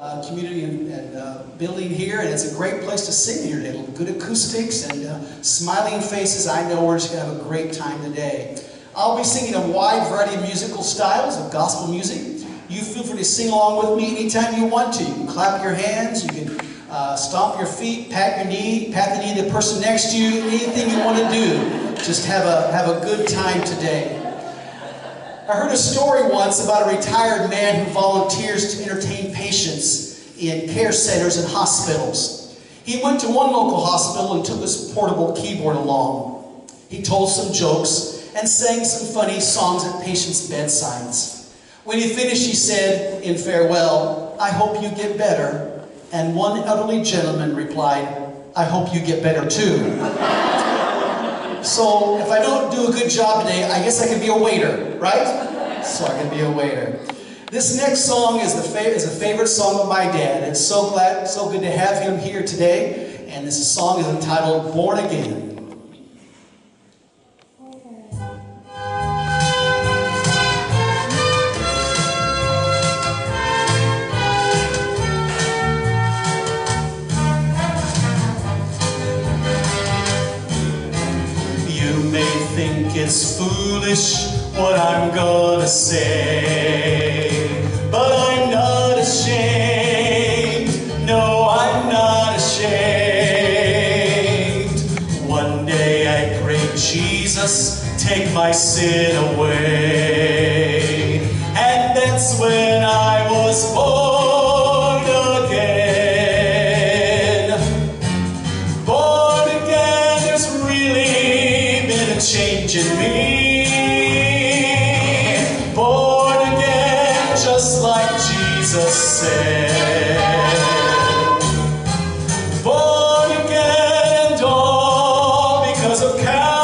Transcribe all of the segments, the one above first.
Community and building here, and it's a great place to sing here today. Good acoustics and smiling faces. I know we're just going to have a great time today. I'll be singing a wide variety of musical styles of gospel music. You feel free to sing along with me anytime you want to. You can clap your hands, you can stomp your feet, pat the knee of the person next to you, anything you want to do. Just have a good time today. I heard a story once about a retired man who volunteers to entertain patients in care centers and hospitals. He went to one local hospital and took his portable keyboard along. He told some jokes and sang some funny songs at patients' bedsides. When he finished, he said in farewell, "I hope you get better." And one elderly gentleman replied, "I hope you get better too." So if I don't do a good job today, I guess I can be a waiter, right? So I can be a waiter. This next song is a favorite song of my dad. It's so good to have him here today. And this song is entitled "Born Again." Think it's foolish what I'm gonna say, but I'm not ashamed. No, I'm not ashamed. One day I prayed, Jesus, take my sin away, and that's when I was born again. Born again, there's really been a change in me. Born again, just like Jesus said. Born again, and all because of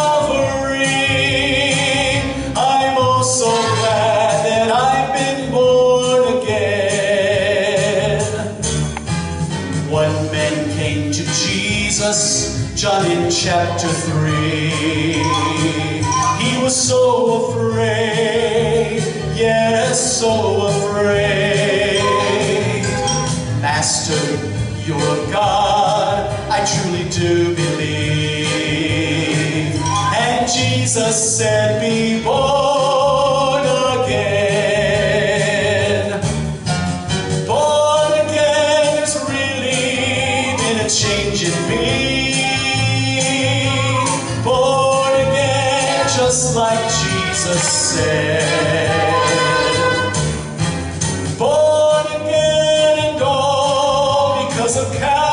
Calvary. I'm oh so glad that I've been born again. One man came to Jesus, John in chapter 3. He was so afraid, yes, so afraid. "Master, you're a God, I truly do believe." And Jesus said, "Be born again." Born again, there's really been a change in me. Born again, just like Jesus said. Born again, and all because of Calvary.